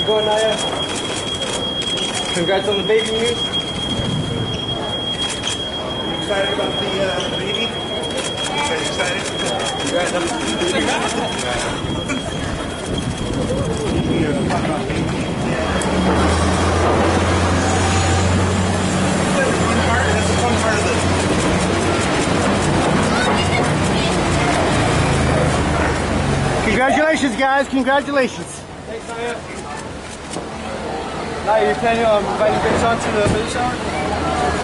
it going, Naya? Congrats on the baby news. You excited about the baby? You guys excited? Congrats on the baby. That's the fun part of this. Congratulations, guys. Congratulations. Thanks, Naya. Naya, you planning on inviting Vince on to the baby shower?